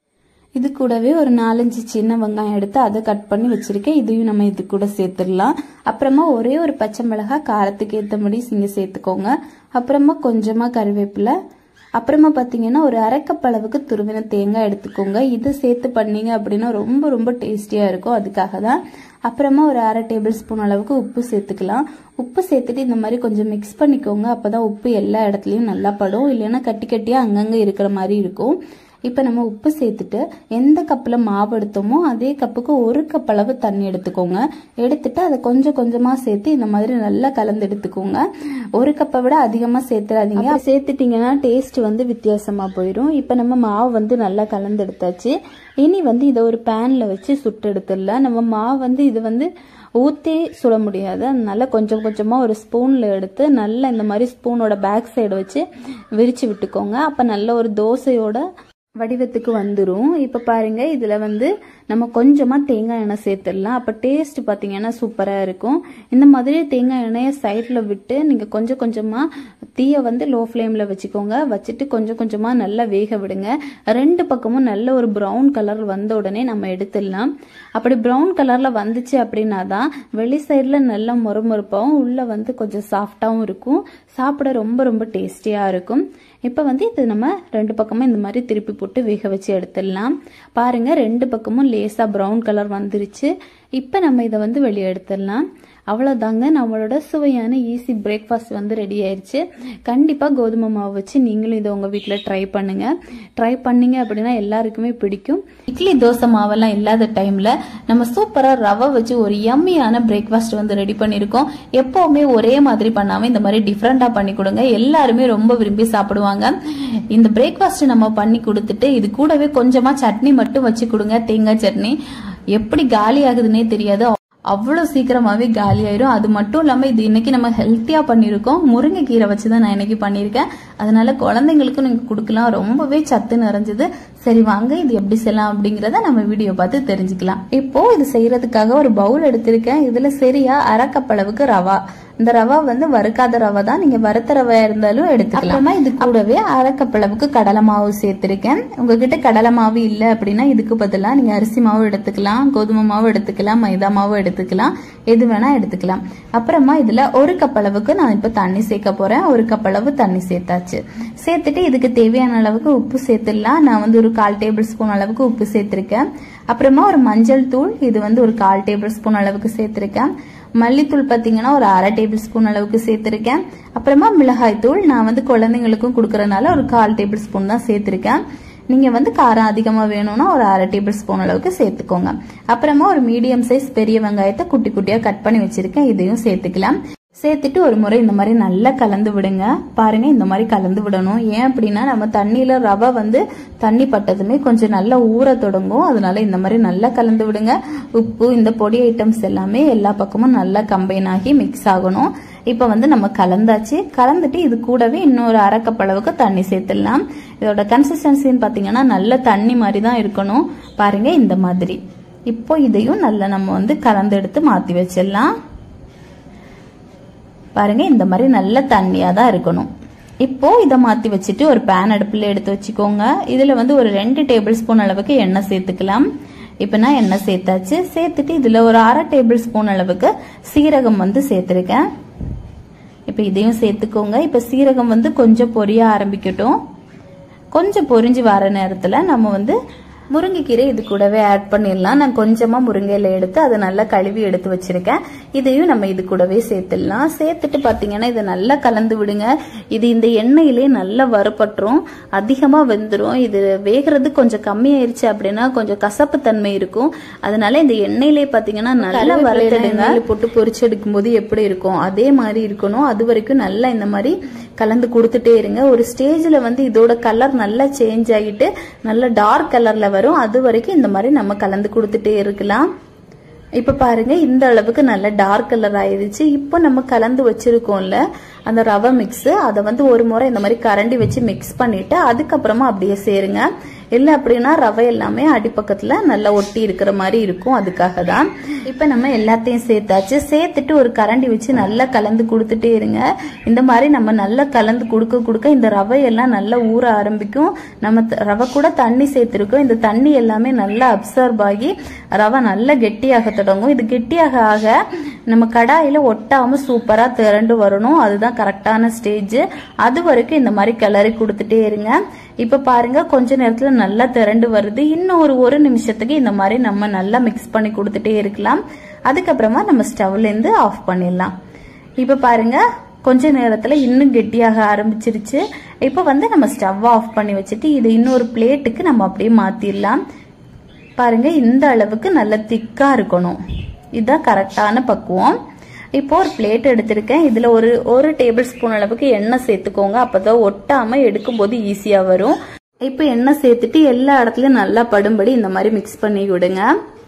S2: இது கூடவே ஒரு 4-5 சின்ன வெங்காயம் எடுத்து அதை கட் பண்ணி வச்சிருக்கேன், இதையும் நம்ம இது கூட சேர்த்துடலாம். அப்புறமா ஒரே ஒரு பச்சை மிளகாய் காரத்துக்கு ஏற்றபடி நீங்க சேர்த்துக்கோங்க. அப்புறமா கொஞ்சமா கறிவேப்பிலை, அப்புறமா பாத்தீங்கன்னா ஒரு 1/2 கப் அளவுக்கு துருவின தேங்காய் எடுத்துக்கோங்க. இது சேர்த்து பண்ணீங்க அப்படின்னா ரொம்ப ரொம்ப டேஸ்டியா இருக்கும், அதுக்காக தான். அப்புறமா ஒரு 1/2 டேபிள் ஸ்பூன் அளவுக்கு உப்பு சேர்த்துக்கலாம். உப்பு சேர்த்துட்டு இந்த மாதிரி கொஞ்சம் மிக்ஸ் பண்ணிக்கோங்க, அப்பதான் உப்பு எல்லா இடத்துலயும் நல்லா படும், இல்லைன்னா கட்டி கட்டியா அங்கங்க இருக்கிற மாதிரி இருக்கும். இப்போ நம்ம உப்பு சேர்த்துட்டு எந்த கப்பில் மாவு எடுத்தோமோ அதே கப்புக்கு 1 கப் அளவு தண்ணி எடுத்துக்கோங்க. எடுத்துட்டு அதை கொஞ்சம் கொஞ்சமாக சேர்த்து இந்த மாதிரி நல்லா கலந்து எடுத்துக்கோங்க. 1 கப்பை விட அதிகமாக சேர்த்துறாதீங்க, சேர்த்துட்டீங்கன்னா டேஸ்ட் வந்து வித்தியாசமாக போயிடும். இப்போ நம்ம மாவு வந்து நல்லா கலந்து எடுத்தாச்சு. இனி வந்து இதை ஒரு பேன்ல வச்சு சுட்டு எடுத்துடலாம். நம்ம மாவு வந்து இது வந்து ஊற்றி சுட முடியாது, அதனால கொஞ்சம் கொஞ்சமாக ஒரு ஸ்பூனில் எடுத்து நல்லா இந்த மாதிரி ஸ்பூனோட பேக் சைடு வச்சு விரிச்சு விட்டுக்கோங்க. அப்போ நல்ல ஒரு தோசையோட வடிவத்துக்கு வந்துடும். இப்போ பாருங்க இதுல வந்து நம்ம கொஞ்சமா தேங்காய் எண்ணெய் சேர்த்துடலாம். அப்ப டேஸ்ட் பாத்தீங்கன்னா சூப்பரா இருக்கும். இந்த மாதிரி தேங்காய் எண்ணெயை சைட்ல விட்டு நீங்க கொஞ்சம் கொஞ்சமா தீயை வந்து லோ ஃப்ளேம்ல வச்சுக்கோங்க. வச்சுட்டு கொஞ்சம் கொஞ்சமா நல்லா வேக விடுங்க. 2 பக்கமும் நல்ல ஒரு ப்ரௌன் கலர் வந்த உடனே நம்ம எடுத்துடலாம். அப்படி ப்ரௌன் கலர்ல வந்துச்சு அப்படின்னா தான் வெளி சைட்ல நல்லா மொறுமொறுப்பாகவும் உள்ள வந்து கொஞ்சம் சாஃப்டாவும் இருக்கும், சாப்பிட ரொம்ப ரொம்ப டேஸ்டியா இருக்கும். இப்போ வந்து இது நம்ம 2 பக்கமும் இந்த மாதிரி திருப்பி போட்டு வேக வச்சு எடுத்துடலாம். பாருங்க 2 பக்கமும் லேசா ப்ரௌன் கலர் வந்துருச்சு. இப்போ நம்ம இதை வந்து வெளியே எடுத்துடலாம். அவ்வளோதாங்க, நம்மளோட சுவையான ஈஸி பிரேக்ஃபாஸ்ட் வந்து ரெடி ஆயிடுச்சு. கண்டிப்பாக கோதுமை மாவு வச்சு நீங்களும் இதை உங்கள் வீட்டில் ட்ரை பண்ணுங்க. ட்ரை பண்ணீங்க அப்படின்னா எல்லாருக்குமே பிடிக்கும். இட்லி தோசை மாவெல்லாம் இல்லாத டைமில் நம்ம சூப்பராக ரவை வச்சு ஒரு யம்மியான பிரேக்ஃபாஸ்ட் வந்து ரெடி பண்ணியிருக்கோம். எப்போவுமே ஒரே மாதிரி பண்ணாமல் இந்த மாதிரி டிஃப்ரெண்டாக பண்ணி கொடுங்க, எல்லாருமே ரொம்ப விரும்பி சாப்பிடுவாங்க. இந்த பிரேக்ஃபாஸ்ட் நம்ம பண்ணி கொடுத்துட்டு இது கூடவே கொஞ்சமாக சட்னி மட்டும் வச்சு கொடுங்க, தேங்காய் சட்னி. எப்படி காலி ஆகுதுன்னே தெரியாது, அவ்வளவு சீக்கிரமாவே காலி ஆயிரும். அது மட்டும் இல்லாம இது இன்னைக்கு நம்ம ஹெல்த்தியா பண்ணிருக்கோம், முருங்கைக்கீரை வச்சுதான் நான் இன்னைக்கு பண்ணிருக்கேன். அதனால குழந்தைங்களுக்கும் நீங்க கொடுக்கலாம், ரொம்பவே சத்து நிறைஞ்சது. சரி வாங்க இது எப்படி செய்யலாம் அப்படிங்கறத நம்ம வீடியோ பார்த்து தெரிஞ்சுக்கலாம். இப்போ இது செய்யறதுக்காக ஒரு பவுல் எடுத்திருக்கேன். இதுல சரியா 1/2 கப் அளவுக்கு ரவா. இந்த ரவா வந்து வறுக்காத ரவை தான், நீங்க வறுத்த ரவையா இருந்தாலும் எடுத்துக்கலாம். இது கூடவே 1/2 கப் அளவுக்கு கடலை மாவு சேர்த்திருக்கேன். உங்ககிட்ட கடலை மாவு இல்லை அப்படின்னா இதுக்கு பதிலாக நீங்க அரிசி மாவு எடுத்துக்கலாம், கோதுமை மாவு எடுத்துக்கலாம், மைதா மாவு எடுத்துக்கலாம், எது வேணா எடுத்துக்கலாம். அப்புறமா இதுல 1 கப் அளவுக்கு நான் இப்ப தண்ணி சேர்க்க போறேன். 1 கப் அளவு தண்ணி சேர்த்தாச்சு. சேர்த்துட்டு இதுக்கு தேவையான அளவுக்கு உப்பு சேர்த்துடலாம். நான் வந்து ஒரு 1/4 டேபிள் ஸ்பூன் அளவுக்கு உப்பு சேர்த்திருக்கேன். அப்புறமா ஒரு மஞ்சள் தூள், இது வந்து ஒரு 1/4 டேபிள் ஸ்பூன் அளவுக்கு சேர்த்திருக்கேன். மல்லித்தூள் பாத்தீங்கன்னா ஒரு 1/2 டேபிள் ஸ்பூன் அளவுக்கு சேர்த்திருக்கேன். அப்புறமா மிளகாய் தூள், நான் வந்து குழந்தைங்களுக்கும் கொடுக்கறதுனால ஒரு 1/4 டேபிள் ஸ்பூன் தான் சேர்த்திருக்கேன். நீங்க வந்து காரம் அதிகமா வேணும்னா ஒரு 1/2 டேபிள் ஸ்பூன் அளவுக்கு சேர்த்துக்கோங்க. அப்புறமா ஒரு மீடியம் சைஸ் பெரிய வெங்காயத்தை குட்டி குட்டியா கட் பண்ணி வச்சிருக்கேன், இதையும் சேர்த்துக்கலாம். சேர்த்துட்டு ஒரு முறை இந்த மாதிரி நல்லா கலந்து விடுங்க. பாருங்க இந்த மாதிரி கலந்து விடணும். ஏன் அப்படின்னா நம்ம தண்ணியில ரவை வந்து தண்ணி பட்டதுமே கொஞ்சம் நல்லா ஊற தொடங்கும், அதனால இந்த மாதிரி நல்லா கலந்து விடுங்க. உப்பு இந்த பொடி ஐட்டம்ஸ் எல்லாமே எல்லா பக்கமும் நல்லா கம்பைன் ஆகி மிக்ஸ் ஆகணும். இப்ப வந்து நம்ம கலந்தாச்சு. கலந்துட்டு இது கூடவே இன்னொரு 1/2 கப் அளவுக்கு தண்ணி சேர்த்துடலாம். இதோட கன்சிஸ்டன்சின்னு பாத்தீங்கன்னா நல்ல தண்ணி மாதிரி தான் இருக்கணும். பாருங்க இந்த மாதிரி. இப்போ இதையும் நல்லா நம்ம வந்து கலந்து எடுத்து மாத்தி வச்சிடலாம். பாருங்க இந்த மாதிரி நல்ல தண்ணியா தான் இருக்கணும். இப்போ இதை மாத்தி வச்சுட்டு ஒரு பேன் அடுப்புல எடுத்து வச்சுக்கோங்க. இதுல வந்து ஒரு 2 டேபிள் ஸ்பூன் அளவுக்கு எண்ணெய் சேர்த்துக்கலாம்.
S1: இப்போ நான் எண்ணெய் சேர்த்தாச்சு. சேர்த்துட்டு இதில் ஒரு 1/2 டேபிள் ஸ்பூன் அளவுக்கு சீரகம் வந்து சேர்த்துருக்கேன். இப்போ இதையும் சேர்த்துக்கோங்க. இப்போ சீரகம் வந்து கொஞ்சம் பொரிய ஆரம்பிக்கட்டும். கொஞ்சம் பொரிஞ்சு வர நேரத்தில் நம்ம வந்து முருங்கைக்கீரை இது கூடவே ஆட் பண்ணிடலாம். நான் கொஞ்சமாக முருங்கையில எடுத்து அதை நல்லா கழுவி எடுத்து வச்சிருக்கேன். இதையும் நம்ம இது கூடவே சேர்த்துடலாம். சேர்த்துட்டு பார்த்தீங்கன்னா இதை நல்லா கலந்து விடுங்க. இது இந்த எண்ணெயிலே நல்லா வறுபட்டுரும், அதிகமாக வெந்துடும். இது வேகிறது கொஞ்சம் கம்மியாயிருச்சு அப்படின்னா கொஞ்சம் கசப்பு தன்மை இருக்கும். அதனால இந்த எண்ணெயிலே பார்த்தீங்கன்னா நல்லா வறுத்துடுங்க. போட்டு பொரிச்சு எடுக்கும் போது எப்படி இருக்கும் அதே மாதிரி இருக்கணும். அது வரைக்கும் நல்லா இந்த மாதிரி கலந்து கொடுத்துட்டே இருங்க. ஒரு ஸ்டேஜில் வந்து இதோட கலர் நல்லா சேஞ்ச் ஆகிட்டு நல்ல டார்க் கலர்ல வரும். அது வரைக்கும் இந்த மாதிரி நம்ம கலந்து கொடுத்துட்டே இருக்கலாம். இப்ப பாருங்க இந்த அளவுக்கு நல்ல டார்க் கலர் ஆயிடுச்சு. இப்போ நம்ம கலந்து வச்சிருக்கோம்ல அந்த ரவை மிக்ஸ், அதை வந்து ஒரு முறை இந்த மாதிரி கரண்டி வச்சு மிக்ஸ் பண்ணிட்டு அதுக்கப்புறமா அப்படியே சேருங்க. இல்லை அப்படின்னா ரவை எல்லாமே அடிப்பக்கத்துல நல்லா ஒட்டி இருக்கிற மாதிரி இருக்கும். அதுக்காக தான் இப்ப நம்ம எல்லாத்தையும் சேர்த்தாச்சு. சேர்த்துட்டு ஒரு கரண்டி வச்சு நல்லா கலந்து கொடுத்துட்டே இருங்க. இந்த மாதிரி நம்ம நல்லா கலந்து கொடுக்க இந்த ரவையெல்லாம் நல்லா ஊற ஆரம்பிக்கும். நம்ம ரவை கூட தண்ணி சேர்த்திருக்கோம். இந்த தண்ணி எல்லாமே நல்லா அப்சர்வ் ஆகி ரவை நல்லா கெட்டியாக தொடங்கும். இது கெட்டியாக ஆக நம்ம கடாயில ஒட்டாம சூப்பரா திரண்டு வரணும். அதுதான் கரெக்டான ஸ்டேஜ். அது வரைக்கும் இந்த மாதிரி கிளறி கொடுத்துட்டே இருங்க. இப்ப பாருங்க கொஞ்ச நேரத்துல நல்லா திரண்டு வருது. இன்னும் ஒரு நிமிஷத்துக்கு இந்த மாதிரி நம்ம நல்லா மிக்ஸ் பண்ணி கொடுத்துட்டே இருக்கலாம். அதுக்கப்புறமா நம்ம ஸ்டவ்ல இருந்து ஆஃப் பண்ணிடலாம். இப்ப பாருங்க கொஞ்ச நேரத்துல இன்னும் கெட்டியாக ஆரம்பிச்சிருச்சு. இப்ப வந்து நம்ம ஸ்டவ் ஆஃப் பண்ணி வச்சுட்டு இது இன்னொரு பிளேட்டுக்கு நம்ம அப்படியே மாத்திடலாம். பாருங்க இந்த அளவுக்கு நல்ல திக்கா இருக்கணும். இதுதான் கரெக்டான பக்குவம். இப்போ ஒரு பிளேட் எடுத்திருக்கேன். இதுல ஒரு டேபிள் ஸ்பூன் அளவுக்கு எண்ணெய் சேர்த்துக்கோங்க. அப்பதான் ஒட்டாம எடுக்கும் போது ஈஸியா வரும். இப்போ எண்ணெய் சேர்த்துட்டு எல்லா இடத்துலயும் நல்லா படும்படி இந்த மாதிரி மிக்ஸ் பண்ணி விடுங்க.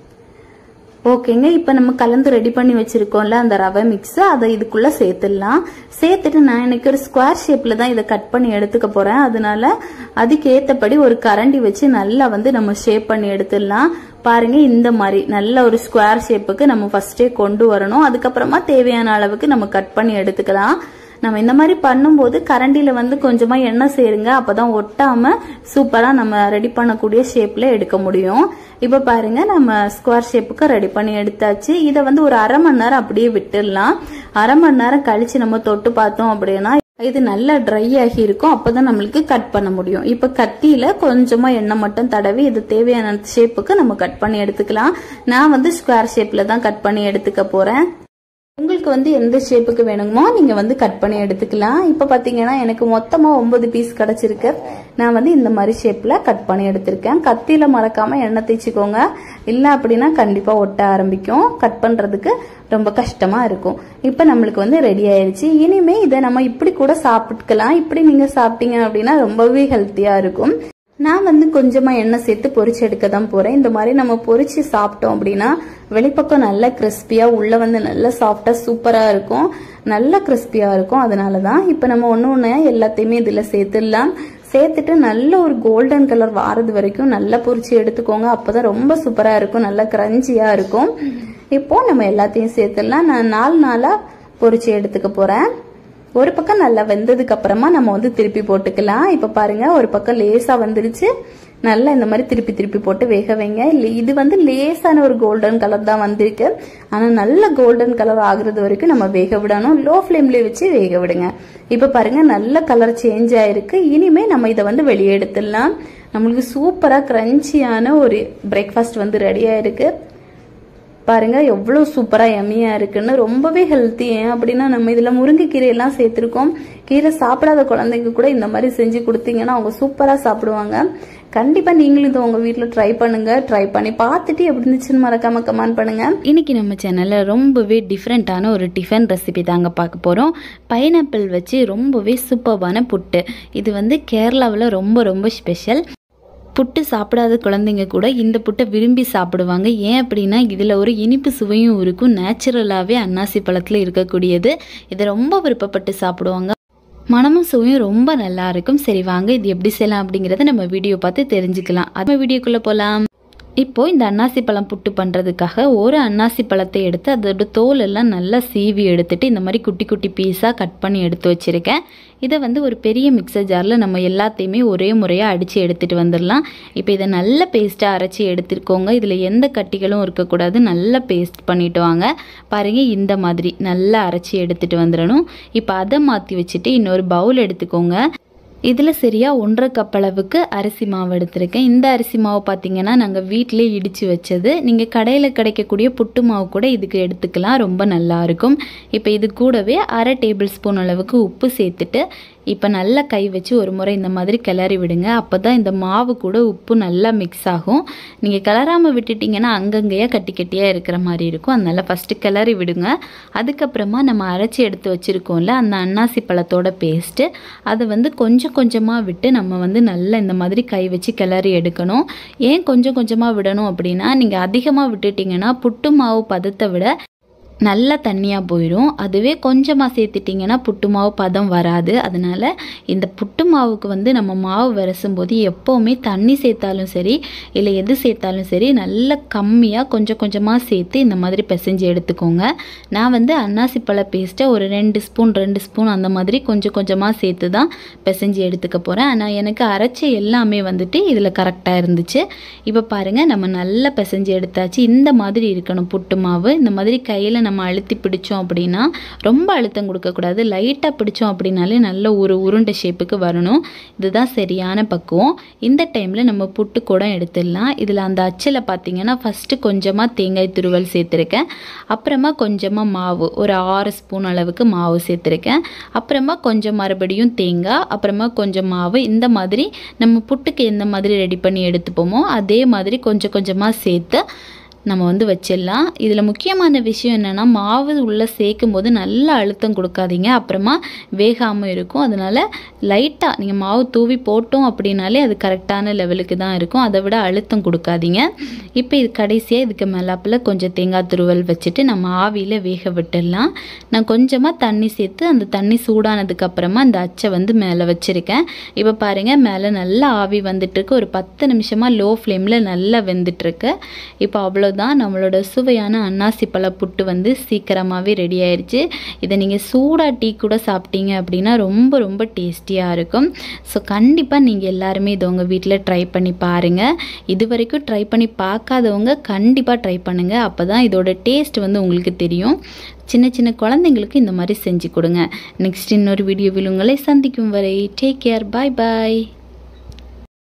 S1: ஓகேங்க. இப்ப நம்ம கலந்து ரெடி பண்ணி வச்சிருக்கோம்ல அந்த ரவை மிக்ஸ், அதை இதுக்குள்ள சேர்த்துடலாம். சேர்த்துட்டு நான் இன்னைக்கு ஒரு ஸ்கொயர் ஷேப்ல தான் இதை கட் பண்ணி எடுத்துக்க போறேன். அதனால அதுக்கு ஏத்தபடி ஒரு கரண்டி வச்சு நல்லா வந்து நம்ம ஷேப் பண்ணி எடுத்துடலாம். பாருங்க இந்த மாதிரி நல்ல ஒரு ஸ்கொயர் ஷேப்புக்கு நம்ம ஃபர்ஸ்டே கொண்டு வரணும். அதுக்கப்புறமா தேவையான அளவுக்கு நம்ம கட் பண்ணி எடுத்துக்கலாம். நம்ம இந்த மாதிரி பண்ணும்போது கரண்டில வந்து கொஞ்சமா எண்ணெய் சேருங்க. அப்பதான் ஒட்டாம சூப்பரா நம்ம ரெடி பண்ணக்கூடிய ஷேப்ல எடுக்க முடியும். இப்ப பாருங்க நம்ம ஸ்கொயர் ஷேப்புக்கு ரெடி பண்ணி எடுத்தாச்சு. இதை வந்து ஒரு 1/2 மணி நேரம் அப்படியே விட்டுடலாம். 1/2 மணி நேரம் கழிச்சு நம்ம தொட்டு பார்த்தோம் அப்படின்னா இது நல்லா ட்ரை ஆகி இருக்கும். அப்பதான் நம்மளுக்கு கட் பண்ண முடியும். இப்ப கத்தியில கொஞ்சமா எண்ணெய் மட்டும் தடவி இது தேவையான ஷேப்புக்கு நம்ம கட் பண்ணி எடுத்துக்கலாம். நான் வந்து ஸ்கொயர் ஷேப்ல தான் கட் பண்ணி எடுத்துக்க போறேன். உங்களுக்கு வந்து எந்த ஷேப்புக்கு வேணுமோ நீங்க வந்து கட் பண்ணி எடுத்துக்கலாம். இப்ப பாத்தீங்கன்னா எனக்கு மொத்தமா 9 பீஸ் கிடைச்சிருக்கு. நான் வந்து இந்த மாதிரி ஷேப்ல கட் பண்ணி எடுத்திருக்கேன். கத்தியில மறக்காம எண்ணெய் தேய்ச்சிக்கோங்க. இல்ல அப்படின்னா கண்டிப்பா ஒட்ட ஆரம்பிக்கும். கட் பண்றதுக்கு ரொம்ப கஷ்டமா இருக்கும். இப்ப நம்மளுக்கு வந்து ரெடி ஆயிருச்சு. இனிமே இதை நம்ம இப்படி கூட சாப்பிட்டுக்கலாம். இப்படி நீங்க சாப்பிட்டீங்க அப்படின்னா ரொம்பவே ஹெல்த்தியா இருக்கும். நான் வந்து கொஞ்சமா எண்ணெய் சேர்த்து பொரிச்சு எடுக்க தான் போறேன். இந்த மாதிரி நம்ம பொரிச்சு சாப்பிட்டோம் அப்படின்னா வெளிப்பக்கம் நல்லா கிறிஸ்பியா, உள்ள வந்து நல்லா சாஃப்டா சூப்பரா இருக்கும். நல்லா கிறிஸ்பியா இருக்கும். அதனாலதான் இப்ப நம்ம ஒண்ணு எல்லாத்தையுமே இதுல சேர்த்துடலாம். சேர்த்துட்டு நல்ல ஒரு கோல்டன் கலர் வாரது வரைக்கும் நல்லா பொரிச்சு எடுத்துக்கோங்க. அப்பதான் ரொம்ப சூப்பரா இருக்கும், நல்லா கிரன்ச்சியா இருக்கும். இப்போ நம்ம எல்லாத்தையும் சேர்த்துடலாம். நான் 4 நாளா பொரிச்சு எடுத்துக்க போறேன். ஒரு பக்கம் நல்லா வெந்ததுக்கு அப்புறமா நம்ம வந்து திருப்பி போட்டுக்கலாம். இப்ப பாருங்க ஒரு பக்கம் லேசா வந்துருச்சு. நல்லா இந்த மாதிரி திருப்பி போட்டு வேக வைங்க. இது வந்து லேசான ஒரு கோல்டன் கலர் தான் வந்திருக்கு. ஆனா நல்ல கோல்டன் கலர் ஆகுறது வரைக்கும் நம்ம வேக விடணும். லோ ஃபிளேம்ல வச்சு வேக விடுங்க. இப்ப பாருங்க நல்ல கலர் சேஞ்ச் ஆயிருக்கு. இனிமே நம்ம இதை வந்து வெளியே எடுத்துடலாம். நம்மளுக்கு சூப்பரா கிரன்ச்சியான ஒரு பிரேக்ஃபாஸ்ட் வந்து ரெடி ஆயிருக்கு. பாருங்க எவ்வளவு சூப்பரா எம்மியா இருக்குன்னு. ரொம்பவே ஹெல்த்தி. ஏன் அப்படின்னா நம்ம இதுல முருங்கைக்கீரை எல்லாம் சேர்த்திருக்கோம். கீரை சாப்பிடாத குழந்தைங்க கூட இந்த மாதிரி செஞ்சு கொடுத்தீங்கன்னா அவங்க சூப்பரா சாப்பிடுவாங்க. கண்டிப்பா நீங்களும் இதை உங்க வீட்டுல ட்ரை பண்ணுங்க. ட்ரை பண்ணி பார்த்துட்டு எப்படி இருந்துச்சுன்னு மறக்காம கமெண்ட் பண்ணுங்க.
S2: இன்னைக்கு நம்ம சேனல்ல ரொம்பவே டிஃப்ரெண்டான ஒரு டிஃபன் ரெசிபி தாங்க பார்க்க போறோம். பைனாப்பிள் வச்சு ரொம்பவே சூப்பரான புட்டு. இது வந்து கேரளாவில் ரொம்ப ஸ்பெஷல். புட்டு சாப்பிடாத குழந்தைங்க கூட இந்த புட்டை விரும்பி சாப்பிடுவாங்க. ஏன் அப்படின்னா இதில் ஒரு இனிப்பு சுவையும் இருக்கும். நேச்சுரலாகவே அன்னாசி பழத்தில் இருக்கக்கூடியது. இதை ரொம்ப விருப்பப்பட்டு சாப்பிடுவாங்க. மனமும் சுவையும் ரொம்ப நல்லா இருக்கும். சரி வாங்க இது எப்படி செய்யலாம் அப்படிங்கிறத நம்ம வீடியோ பார்த்து தெரிஞ்சுக்கலாம். அது வீடியோக்குள்ளே போகலாம்.
S1: இப்போ இந்த அன்னாசி பழம் புட்டு பண்ணுறதுக்காக ஒரு அன்னாசி பழத்தை எடுத்து அதோட தோல் எல்லாம் நல்லா சீவி எடுத்துட்டு இந்த மாதிரி குட்டி குட்டி பீஸாக கட் பண்ணி எடுத்து வச்சுருக்கேன். இதை வந்து ஒரு பெரிய மிக்சர் ஜாரில் நம்ம எல்லாத்தையுமே ஒரே முறையாக அடித்து எடுத்துகிட்டு வந்துடலாம். இப்போ இதை நல்ல பேஸ்ட்டாக அரைச்சி எடுத்துருக்கோங்க. இதில் எந்த கட்டிகளும் இருக்கக்கூடாது. நல்லா பேஸ்ட் பண்ணிட்டு வாங்க. பாருங்கள், இந்த மாதிரி நல்லா அரைச்சி எடுத்துகிட்டு வந்துடணும். இப்போ அதை மாற்றி வச்சுட்டு இன்னொரு பவுல் எடுத்துக்கோங்க. இதில் சரியாக 1.5 கப் அளவுக்கு அரிசி மாவு எடுத்திருக்கேன். இந்த அரிசி மாவு பார்த்திங்கன்னா நாங்கள் வீட்டிலே இடித்து வச்சது. நீங்கள் கடையில் கிடைக்கக்கூடிய புட்டு மாவு கூட இதுக்கு எடுத்துக்கலாம், ரொம்ப நல்லாயிருக்கும். இப்போ இது கூடவே 1/2 டேபிள் ஸ்பூன் அளவுக்கு உப்பு சேர்த்துட்டு இப்போ நல்லா கை வச்சு ஒரு முறை இந்த மாதிரி கிளறி விடுங்க. அப்போ தான் இந்த மாவு கூட உப்பு நல்லா மிக்ஸ் ஆகும். நீங்கள் கிளறாமல் விட்டுட்டிங்கன்னா அங்கங்கேயே கட்டி கட்டியாக இருக்கிற மாதிரி இருக்கும். அதனால் ஃபஸ்ட்டு கிளறி விடுங்க. அதுக்கப்புறமா நம்ம அரைச்சி எடுத்து வச்சுருக்கோம்ல அந்த அன்னாசி பழத்தோட பேஸ்ட்டு, அதை வந்து கொஞ்சம் கொஞ்சமாக விட்டு நம்ம வந்து நல்லா இந்த மாதிரி கை வச்சு கிளறி எடுக்கணும். ஏன் கொஞ்சம் கொஞ்சமாக விடணும் அப்படின்னா, நீங்கள் அதிகமாக விட்டுட்டிங்கன்னா புட்டு மாவு பதத்தை விட நல்லா தண்ணியாக போயிடும். அதுவே கொஞ்சமாக சேர்த்துட்டிங்கன்னா புட்டு மாவு பதம் வராது. அதனால் இந்த புட்டு மாவுக்கு வந்து நம்ம மாவு விரசும் போது எப்போவுமே தண்ணி சேர்த்தாலும் சரி இல்லை எது சேர்த்தாலும் சரி நல்லா கம்மியாக கொஞ்சம் கொஞ்சமாக சேர்த்து இந்த மாதிரி பிசைஞ்சு எடுத்துக்கோங்க. நான் வந்து அன்னாசி பழ பேஸ்ட்டை ஒரு 2 ஸ்பூன் அந்த மாதிரி கொஞ்சம் கொஞ்சமாக சேர்த்து தான் பிசைஞ்சு எடுத்துக்க போகிறேன். ஆனால் எனக்கு அரைச்ச எல்லாமே வந்துட்டு இதில் கரெக்டாக இருந்துச்சு. இப்போ பாருங்கள், நம்ம நல்லா பிசைஞ்சு எடுத்தாச்சு. இந்த மாதிரி இருக்கணும் புட்டு மாவு. இந்த மாதிரி கையில் நம்ம அழுத்தி பிடிச்சோம் அப்படின்னா, ரொம்ப அழுத்தம் கொடுக்கக்கூடாது. லைட்டாக பிடிச்சோம் அப்படின்னாலே நல்ல ஒரு உருண்டை ஷேப்புக்கு வரணும். இதுதான் சரியான பக்குவம். இந்த டைமில் நம்ம புட்டு கூட எடுத்துடலாம். இதில் அந்த அச்சில் பார்த்திங்கன்னா ஃபஸ்ட்டு கொஞ்சமாக தேங்காய் துருவல் சேர்த்துருக்கேன். அப்புறமா கொஞ்சமாக மாவு, ஒரு 6 ஸ்பூன் அளவுக்கு மாவு சேர்த்துருக்கேன். அப்புறமா கொஞ்சம் மறுபடியும் தேங்காய், அப்புறமா கொஞ்சம் மாவு. இந்த மாதிரி நம்ம புட்டுக்கு எந்த மாதிரி ரெடி பண்ணி எடுத்துப்போமோ அதே மாதிரி கொஞ்சம் கொஞ்சமாக சேர்த்து நம்ம வந்து வச்சிடலாம். இதில் முக்கியமான விஷயம் என்னென்னா, மாவு உள்ளே சேர்க்கும் போது நல்ல அழுத்தம் கொடுக்காதீங்க, அப்புறமா வேகாமல் இருக்கும். அதனால் லைட்டாக நீங்கள் மாவு தூவி போட்டோம் அப்படின்னாலே அது கரெக்டான லெவலுக்கு தான் இருக்கும். அதை விட அழுத்தம் கொடுக்காதீங்க. இப்போ இது கடைசியாக இதுக்கு மேலாப்பில் கொஞ்சம் தேங்காய் துருவல் வச்சுட்டு நம்ம ஆவியில் வேக விட்டுடலாம். நான் கொஞ்சமாக தண்ணி சேர்த்து அந்த தண்ணி சூடானதுக்கப்புறமா அந்த அச்சை வந்து மேலே வச்சுருக்கேன். இப்போ பாருங்கள், மேலே நல்லா ஆவி வந்துட்டுருக்கு. ஒரு 10 நிமிஷமாக லோ ஃப்ளேமில் நல்லா வெந்துட்டுருக்கு. இப்போ அவ்வளோ தான், நம்மளோட சுவையான அன்னாசி பழ புட்டு வந்து சீக்கிரமாகவே ரெடி ஆயிடுச்சு. இதை நீங்கள் சூடாக டீ கூட சாப்பிட்டீங்க அப்படின்னா ரொம்ப ரொம்ப டேஸ்டியாக இருக்கும். ஸோ கண்டிப்பாக நீங்கள் எல்லாருமே இதை உங்கள் வீட்டில் ட்ரை பண்ணி பாருங்கள். இது வரைக்கும் ட்ரை பண்ணி பார்க்காதவங்க கண்டிப்பாக ட்ரை பண்ணுங்கள். அப்போ தான் இதோட டேஸ்ட் வந்து உங்களுக்கு தெரியும். சின்ன சின்ன குழந்தைங்களுக்கு இந்த மாதிரி செஞ்சு கொடுங்க. நெக்ஸ்ட் இன்னொரு வீடியோவில் உங்களை சந்திக்கும் வரை டேக் கேர், பாய் பாய்.